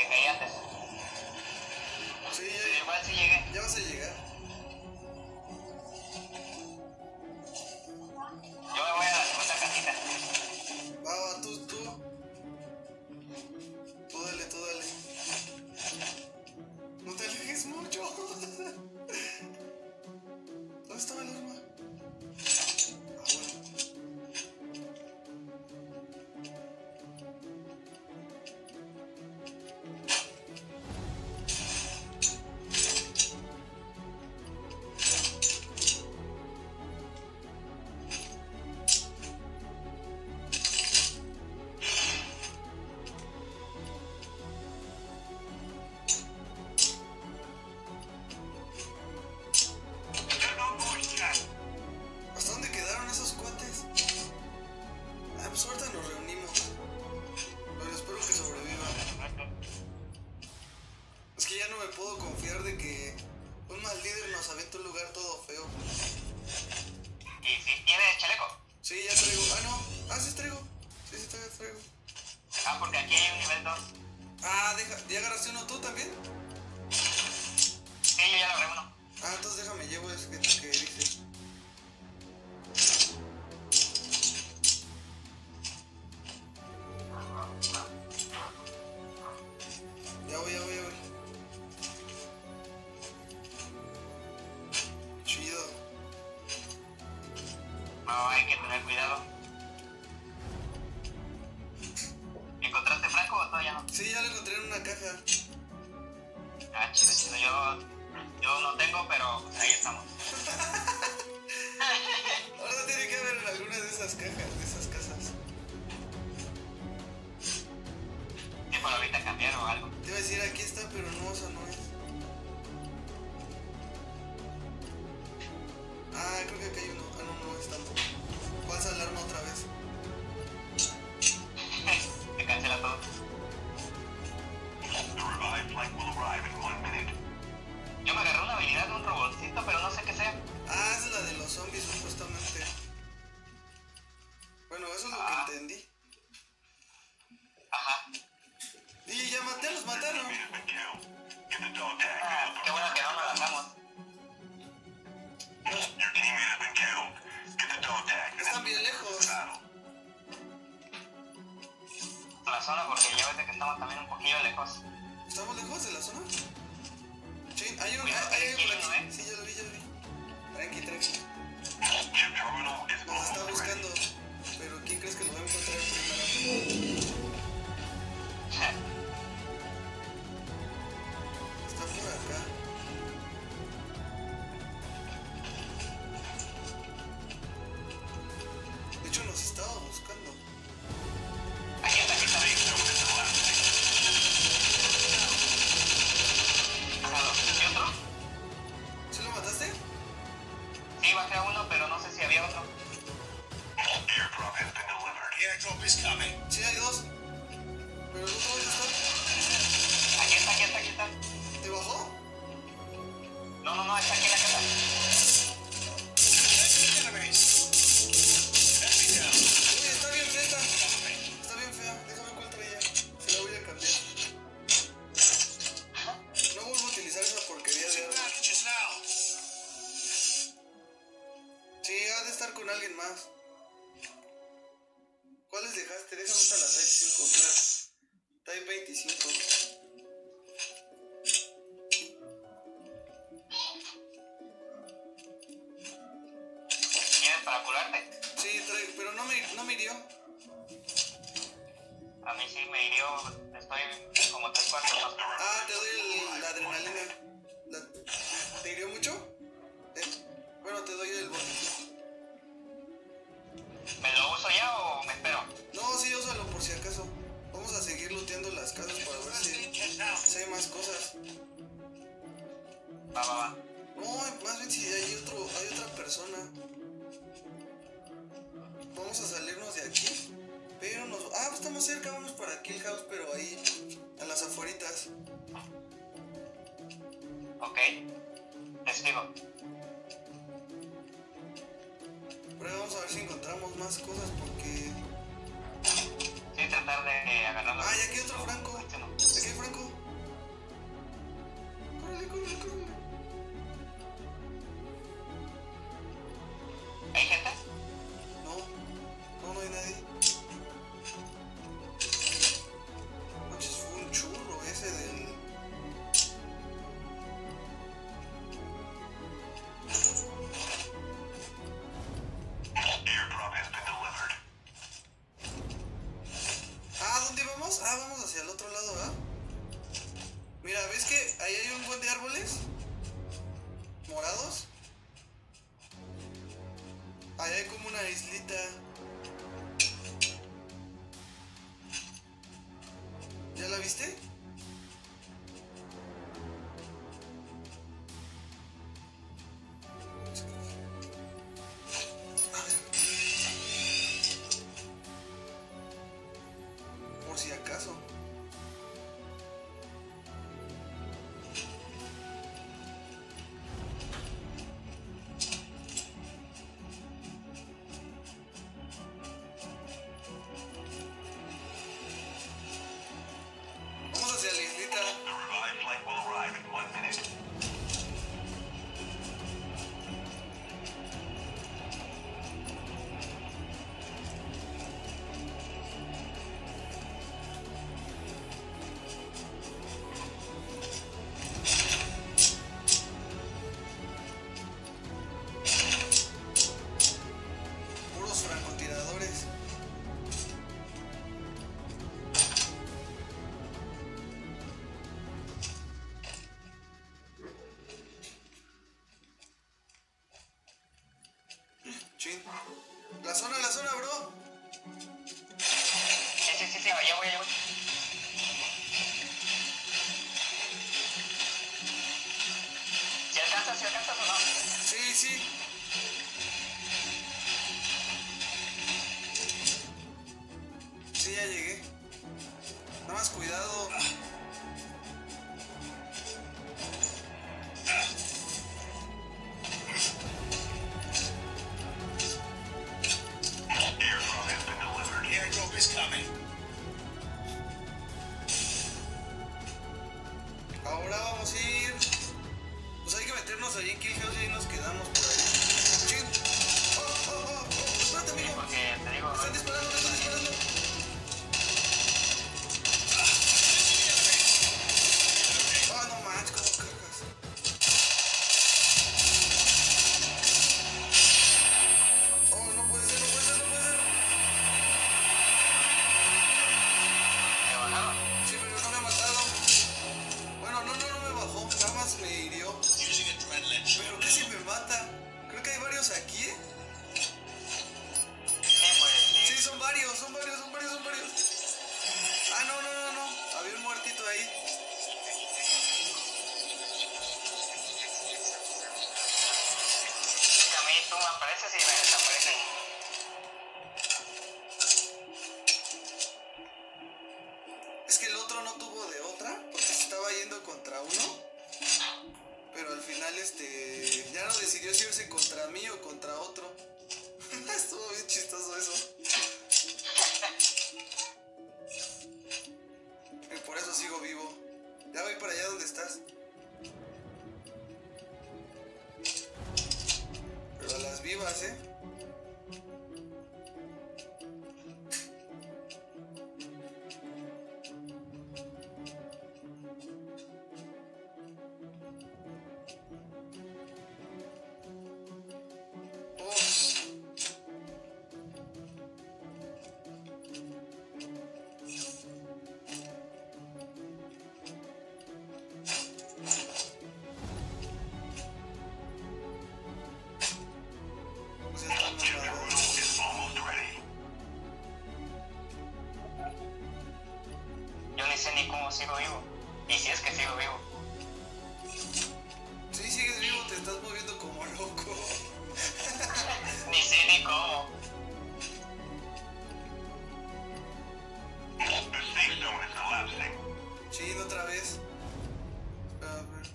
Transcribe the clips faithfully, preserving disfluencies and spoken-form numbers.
que caí antes. Sí, Sí, ya, igual sí llegué. ya vas a llegar. Yo me voy a la segunda casita. Va, va, tú, tú. Tú dale, tú dale. No te alejes mucho. ¿Dónde estaba el arma? Ah, bueno. ¿Hasta dónde quedaron esos cuates? Ah, pues ahorita nos reunimos. Pero espero que sobrevivan. Es que ya no me puedo confiar de que un mal líder nos avienta un lugar todo feo. ¿Y si tienes chaleco? Sí, ya traigo. Ah, no. Ah, sí traigo. Sí, sí traigo, traigo. Ah, porque aquí hay un nivel dos. Ah, deja. ¿Ya agarraste uno tú también? Sí, yo ya lo agarré uno. Ah, entonces déjame llevo ese que, que dices. Ya voy, ya voy, ya voy. Chido. No, hay que tener cuidado. ¿Encontraste Franco o todavía no? Sí, ya lo encontré en una caja. Ah, chido, chido. Yo, yo no tengo, pero pues ahí estamos. Ahora tiene que haber en alguna de esas cajas, de esas casas. Sí, por ahorita cambiar o algo. Te iba a decir aquí está, pero no, o sea, no es. Ah, creo que acá hay uno. Ah, no, no es tampoco. Pasa el arma otra vez. Se cancela todo. Yo me agarré una habilidad de un robotcito, pero no sé qué sea. Ah, es la de los zombies, supuestamente. Bueno, eso es lo Ah. que entendí. Ajá. Y ya maté, los mataron. Ah, qué bueno que no nos lanzamos. Están bien lejos. La zona, porque ya ves que estamos también un poquillo lejos. ¿Estamos lejos de la zona? Sí, hay uno, Cuidado, hay, hay aquí hay uno por uno, aquí. ¿eh? Sí, ya lo vi, ya lo vi. Tranqui, tranqui. Nos está buscando. Pero ¿quién crees que lo va a encontrar primero? Está por acá. De hecho, nos estaba buscando. Aquí está, aquí está. Pasado. ¿Y otro? ¿Sí lo mataste? Sí, bajé a uno, pero no sé si había otro. Sí, hay dos. Pero el otro dónde está. Aquí está, aquí está, aquí está. ¿Te bajó? No, no, no, está aquí en la casa. Uy, está bien fea. Está bien fea. Déjame cuál traía. Se la voy a cambiar. No vuelvo a utilizar esa porquería de arma. Sí, ha de estar con alguien más. ¿Cuáles dejaste? Déjame hasta la Type cinco, claro. Type veinticinco. ¿Tienes para curarte? Sí, trae, pero no me, no me hirió. A mí sí me hirió. Estoy como tres cuartos más. Ah, te doy el, la adrenalina. La- ¿Te hirió mucho? Eh, bueno, te doy el botiquín. ¿Me lo uso ya o me espero? No, sí, úsalo por si acaso. Vamos a seguir looteando las casas para ver si, si hay más cosas. Va, va, va. No, más bien si hay otro, hay otra persona. Vamos a salirnos de aquí. Pero nos... Ah, pues estamos cerca, vamos para Kill House, pero ahí, a las afueritas. Ok. Te sigo. Pero vamos a ver si encontramos más cosas porque... Sí, tratar de agarrarlo. Ah, y aquí hay otro Franco. Este no. Aquí hay Franco. una islita. ¿Ya la viste? A ver. Por si acaso. La zona, la zona, bro. Sí, sí, sí, sí, ya voy, ya voy. ¿Si alcanzas, si alcanzas o no? Sí, sí. Sí, ya llegué. Nada más cuidado. Ahora vamos a ir. Pues hay que meternos allí en Kill House y ahí nos quedamos por ahí. Chin. Oh, oh, oh, oh. Espérate, amigo. Sí, porque te digo. Me están disparando, me están disparando. Ah, no manches, cómo cargas. Oh, no puede ser, no puede ser, no puede ser. ¿Me bajaron? Sí, pero no me ha matado. Bueno, no, no, no me bajó. Nada más me hirió. Pero casi me mata. Creo que hay varios aquí, ¿eh? Sí, pues sí. Sí, son varios, son varios, son varios, son varios. Ah, no, no, no, no. Había un muertito ahí. A mí tú me apareces y me desaparecen. Es que el otro no tuvo de otra, porque se estaba yendo contra uno. Pero al final, este, ya no decidió si irse contra mí o contra otro. Estuvo bien chistoso eso. Y por eso sigo vivo. Ya voy para allá donde estás. Pero a las vivas, ¿eh? Yo ni sé ni cómo sigo vivo. Y si es que sigo vivo. Sí, sigues vivo, te estás moviendo como loco. Ni sé ni cómo. Sí, otra vez. A ver.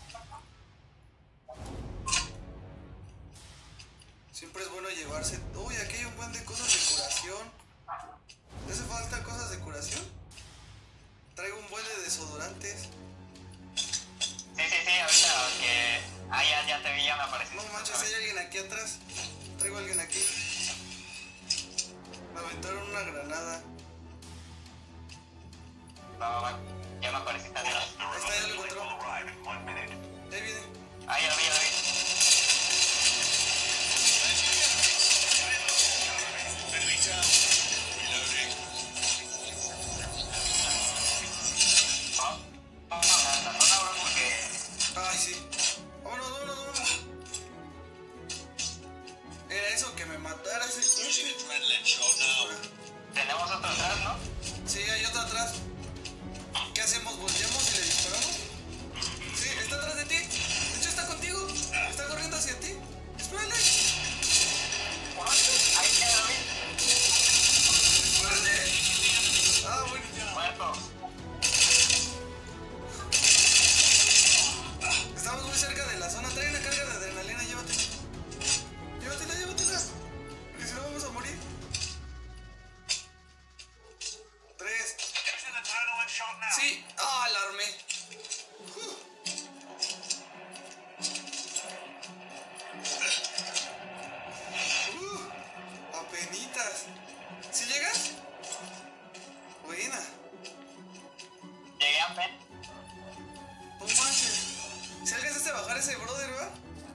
Siempre es bueno llevarse. Uy, aquí hay un buen de cosas de curación. ¿Te hace falta cosas de curación? Traigo un buen de desodorantes. Sí, sí, sí, ahorita que... Ah, ya, ya te vi, ya me apareciste. No manches, hay alguien aquí atrás. Traigo a alguien aquí. Me aventaron una granada. Va, va, va. Ya me apareciste atrás. Ahí está, ya lo encontró. Ahí viene. Ah, ya lo vi, ya lo vi. Oh, vamos a la zona, bro, porque... Ay, sí. Vámonos, vámonos, vámonos. Era eso, que me matara ese No manches. Si alcanzaste a bajar ese brother, ¿verdad?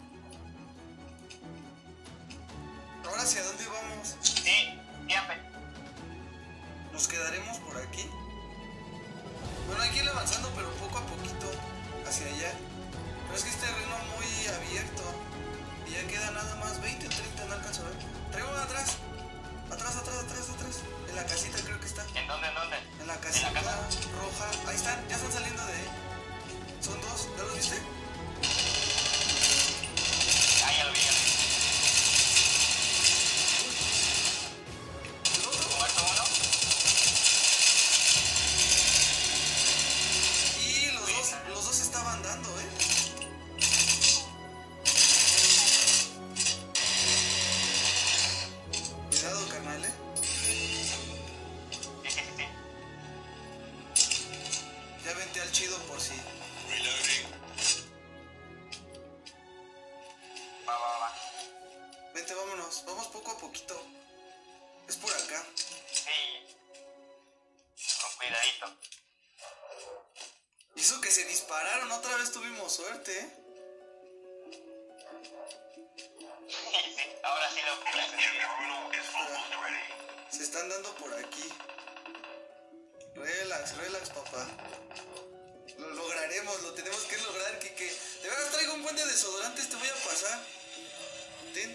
Ahora, ¿hacia dónde vamos? Sí, siempre. ¿Nos quedaremos por aquí? Bueno, hay que ir avanzando, pero poco a poquito hacia allá. Pero es que es terreno muy abierto. Y ya queda nada más veinte o treinta, no alcanzo a ver. Traigo uno atrás. Atrás, atrás, atrás, atrás. En la casita creo que está. ¿En dónde, en dónde? En la casita ¿En la casa? roja. Ahí están, ya están saliendo de ahí. Son dos, ¿ya los viste? Ah, ya lo vi, ya lo vi. ¿El otro? ¿Muerto uno? Y los dos, los dos estaban dando, ¿eh? Cuidado, carnal, ¿eh? Sí, sí, sí, sí. Ya vente al chido por si. Va, va, va. Vente, vámonos. Vamos poco a poquito. Es por acá. Sí. Con cuidadito. Hizo que se dispararon. Otra vez tuvimos suerte, ¿eh? Sí, sí. Ahora sí lo pude sentir. Se están dando por aquí. Relax, relax, papá. Lo lograremos, lo tenemos que lograr, Kike. De verdad traigo un buen de desodorantes, te voy a pasar. Ten.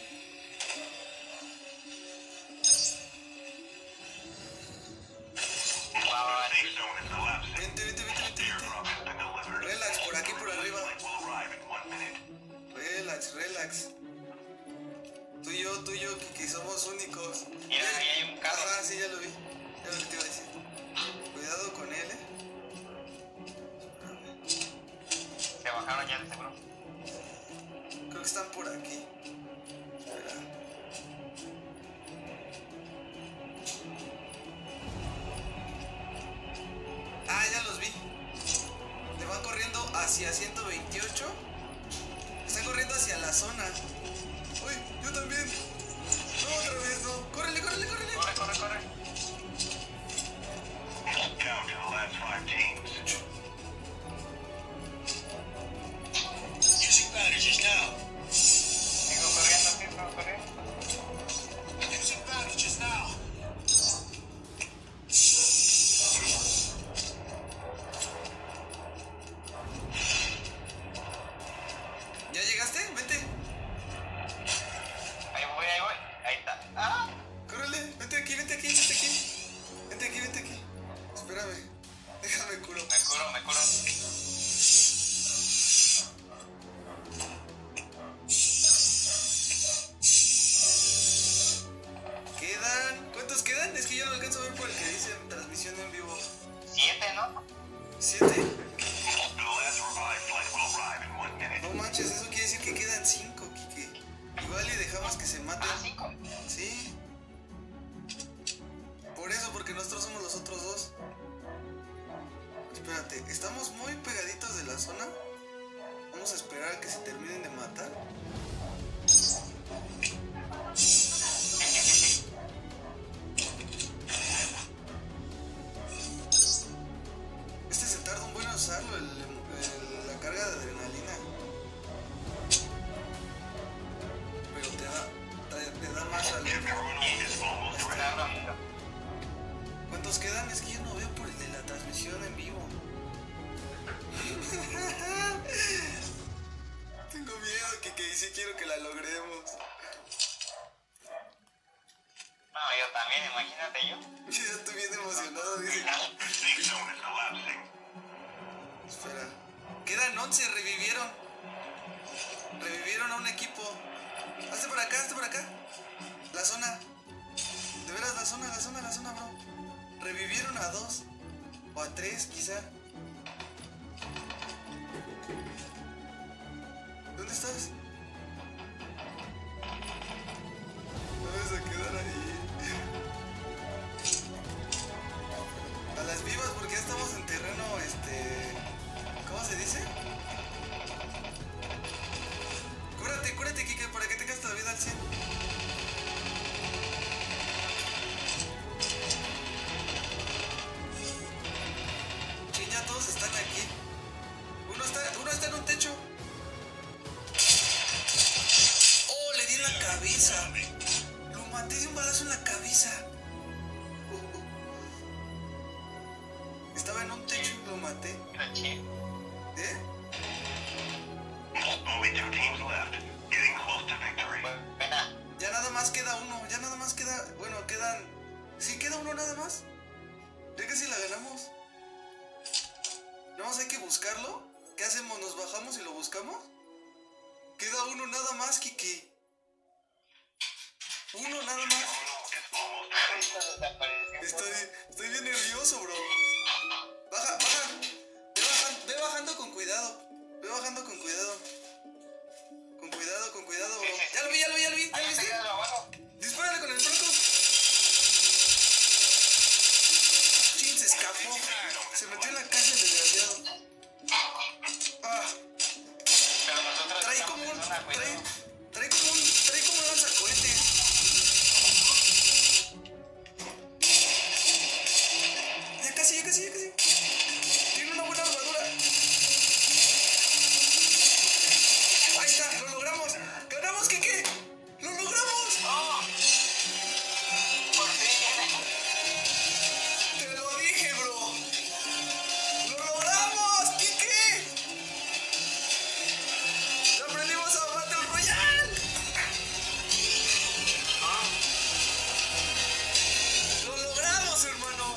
Va, va, va. Vente, vente, vente, vente, vente. Relax, por aquí, por arriba. Relax, relax. Tú y yo, tú y yo, Kike, somos únicos. Mira, ahí hay un carro. Ajá, sí, ya lo vi. Ya lo que te iba a decir. Cuidado con él, eh. Se bajaron ya de seguro. Creo que están por aquí. Espera. Ah, ya los vi. Le van corriendo hacia ciento veintiocho. Están corriendo hacia la zona. Uy, yo también. No, otra vez no. Córrele, córrele, córrele. Corre, corre, corre. Down to the last five teams. Using bandages now. Sigo corriendo, sigo corriendo. Using bandages now. ¿Ya llegaste? Vente. Ahí voy, ahí voy. Ahí está. ¡Ah! Córrele. Vente aquí, vente aquí, vente aquí. Vente aquí, vente aquí. Espérame. Déjame curo. Me curo, me curo. Quedan. ¿Cuántos quedan? Es que yo no alcanzo a ver por el que dice transmisión en vivo. Siete, ¿no? ¿Siete? The last revived flight will arrive in one minute. No manches, eso quiere decir que quedan cinco, Kike. Igual y dejamos que se maten. Ah, cinco. Sí. Por eso, porque nosotros somos los otros dos. Espérate, estamos muy pegaditos de la zona. Vamos a esperar a que se terminen de matar. Este se tarda un buen en usarlo, el, el- la carga de adrenalina. Pero te da, te, te da más al... Está rápido. ¿Cuántos quedan? Es que yo no veo por el de la transmisión en vivo. Tengo miedo, que, que sí quiero que la logremos. No, yo también, imagínate yo. Ya estoy bien emocionado, dice. Safe zone is collapsing. Espera. Quedan once, revivieron. Revivieron a un equipo. Hazte por acá, hazte por acá. La zona. De veras, la zona, la zona, la zona, bro. Revivieron a dos. O a tres, quizá. ¿Dónde estás? No vas a quedar ahí. A las vivas, porque ya estamos en terreno, este... ¿cómo se dice? Cúrate, cúrate, Kike, para que tengas tu vida al cien. Chin, ya está en un techo. Oh, le di en la cabeza. Lo maté de un balazo en la cabeza. Estaba en un techo y lo maté. ¿Eh? Only two teams left. Getting close to victory. Buena. Ya nada más queda uno. Ya nada más queda... Bueno, quedan... Sí, queda uno nada más. Ya casi la ganamos. Nada más hay que buscarlo. ¿Qué hacemos? ¿Nos bajamos y lo buscamos? Queda uno nada más, Kiki. Uno nada más. Estoy, estoy bien nervioso, bro. Baja, baja. Ve bajando, ve bajando con cuidado. Ve bajando con cuidado. Con cuidado, con cuidado, bro. Ya lo vi, ya lo vi, ya lo vi. ¿Ya lo viste? Dispárale con el franco. Chin, se escapó. Se metió en la casa el desgraciado. Ah. Pero nosotros Trae estamos como en un... zona, Trae, cuidado. trae como un... Trae como un lanzacohetes. Ya casi, ya casi, ya casi. Tiene una buena armadura. Ahí está, lo logramos. ¡Ganamos, Kike! ¡Lo logramos! ¡Oh! Por fin. ¡Te lo dije, bro! ¡Lo logramos, Kike! ¡Ya aprendimos a Battle Royale! ¡Lo logramos, hermano!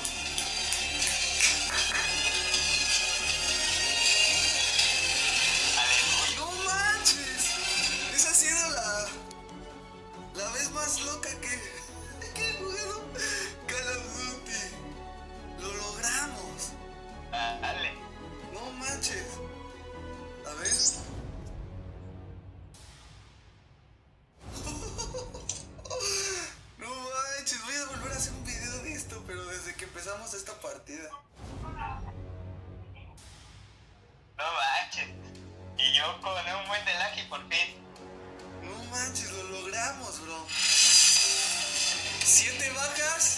Aleluya. ¡No manches! Esa ha sido la... La vez más loca que... que he jugado Call of Duty. ¡Lo logramos! Dale. ¡No manches! A ver... No manches, voy a volver a hacer un video de esto, pero desde que empezamos esta partida. No manches. Y yo con un buen de lag y por fin. No manches, lo logramos, bro. Siete bajas